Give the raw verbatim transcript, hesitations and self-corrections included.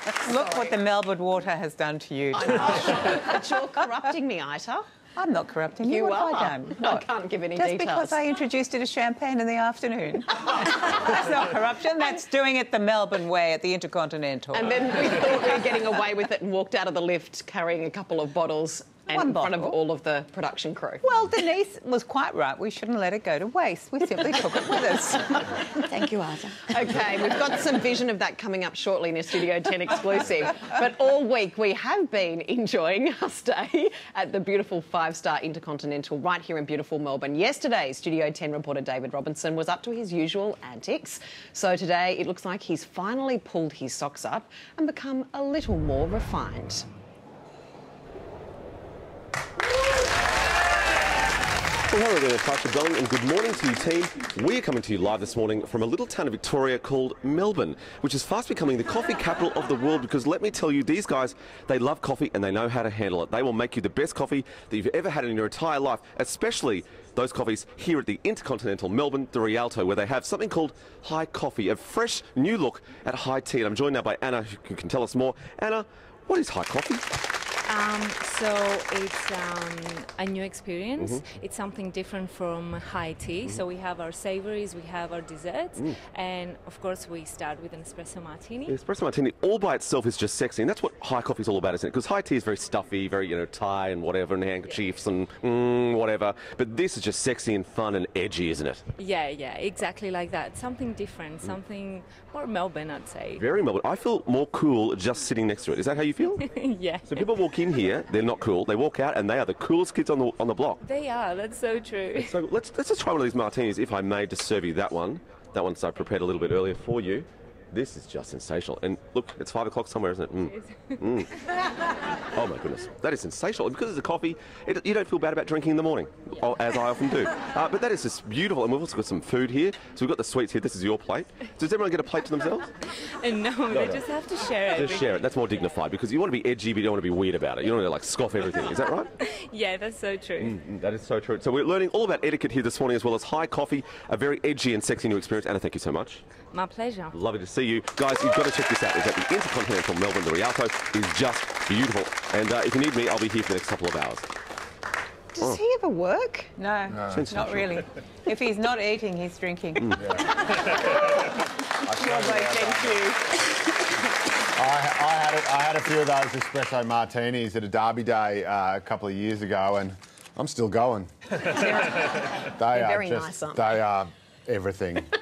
Look what the Melbourne water has done to you. I know. But you're corrupting me, Ita. I'm not corrupting you. You What are. have I done? I What? can't give any Just details. because I introduced you to champagne in the afternoon. That's not corruption. That's doing it the Melbourne way at the InterContinental. And then we thought we were getting away with it and walked out of the lift carrying a couple of bottles and One in front of bottle. all of the production crew. Well, Denise was quite right. We shouldn't let it go to waste. We simply took it with us. Thank you, Ita. OK, we've got some vision of that coming up shortly in a Studio ten exclusive. But all week we have been enjoying our stay at the beautiful five-star InterContinental right here in beautiful Melbourne. Yesterday, Studio ten reporter David Robinson was up to his usual antics. So today it looks like he's finally pulled his socks up and become a little more refined. Well, hello there, Tasha Belling, and good morning to you, team. We are coming to you live this morning from a little town of Victoria called Melbourne, which is fast becoming the coffee capital of the world, because let me tell you, these guys, they love coffee and they know how to handle it. They will make you the best coffee that you've ever had in your entire life, especially those coffees here at the InterContinental Melbourne, the Rialto, where they have something called high coffee, a fresh new look at high tea. And I'm joined now by Anna, who can tell us more. Anna, what is high coffee? Um, so it's um, a new experience. Mm-hmm. It's something different from high tea. Mm-hmm. So we have our savouries, we have our desserts, mm. and of course we start with an espresso martini. The espresso martini all by itself is just sexy, and that's what high coffee is all about, isn't it? Because high tea is very stuffy, very, you know, tie and whatever, and handkerchiefs yeah. and mm, whatever. But this is just sexy and fun and edgy, isn't it? Yeah, yeah, exactly like that. Something different, mm. something more Melbourne, I'd say. Very Melbourne. I feel more cool just sitting next to it. Is that how you feel? Yeah. So people walk in here, they're not cool. They walk out and they are the coolest kids on the on the block. They are. That's so true. So let's let's just try one of these martinis, if I may, just serve you that one. That one's I prepared a little bit earlier for you. This is just sensational. And look, it's five o'clock somewhere, isn't it? Mm. Mm. Oh my goodness, that is sensational. And because it's a coffee, it, you don't feel bad about drinking in the morning, yeah. as I often do. Uh, but that is just beautiful. And we've also got some food here. So we've got the sweets here. This is your plate. Does everyone get a plate to themselves? And no, no, they no. just have to share it. Just share it. That's more dignified, because you want to be edgy, but you don't want to be weird about it. You don't want to like scoff everything. Is that right? Yeah, that's so true. Mm, that is so true. So we're learning all about etiquette here this morning, as well as high coffee, a very edgy and sexy new experience. Anna, thank you so much. My pleasure. Lovely to see you. Guys, you've got to check this out. It's at the InterContinental Melbourne. The Rialto is just beautiful. And uh, if you need me, I'll be here for the next couple of hours. Does oh. he ever work? No, no. Not really. If he's not eating, he's drinking. Mm. Yeah. Thank you. I, I, had a, I had a few of those espresso martinis at a derby day uh, a couple of years ago, and I'm still going. they They're are very just, nice, aren't they? they are everything.